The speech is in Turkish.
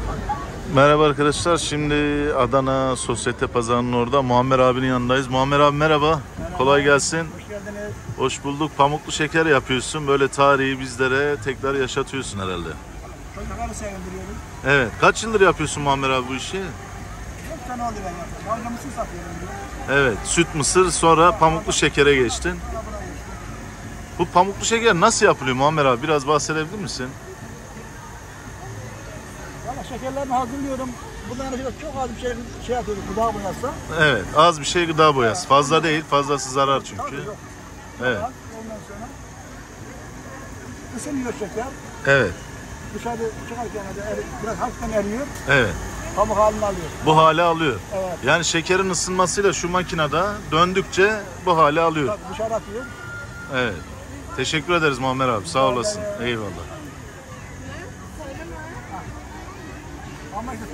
Merhaba arkadaşlar. Şimdi Adana Sosyete Pazarı'nın orada Muammer abinin yanındayız. Muammer abi merhaba. Kolay gelsin. Hoş geldiniz. Hoş bulduk. Pamuklu şeker yapıyorsun. Böyle tarihi bizlere tekrar yaşatıyorsun herhalde. Çocukları sevindiriyorum. Evet. Kaç yıldır yapıyorsun Muammer abi bu işi? 4 sene oldu ben yapıyorum. Önce mısır satıyorum diyor. Evet. Süt mısır, sonra pamuklu şekere geçtin. Buna geçtim. Bu pamuklu şeker nasıl yapılıyor Muammer abi? Biraz bahsedebilir misin? Valla şekerlerini hazırlıyorum. Bundan önce çok az bir şey atıyorduk. Gıda boyası. Evet. Az bir şey gıda boyası. Fazla değil. Fazlası zarar çünkü. Tabii yok. Evet. Ondan sonra ısınıyor şeker. Evet. Dışarıda çıkarken de biraz hafiften eriyor. Evet. Pamuk halini alıyor. Bu hale alıyor. Evet. Yani şekerin ısınmasıyla şu makinede döndükçe bu hale alıyor. Tabii dışarı atıyor. Evet. Teşekkür ederiz Muammer abi. Sağ olasın. Eyvallah. Ama işte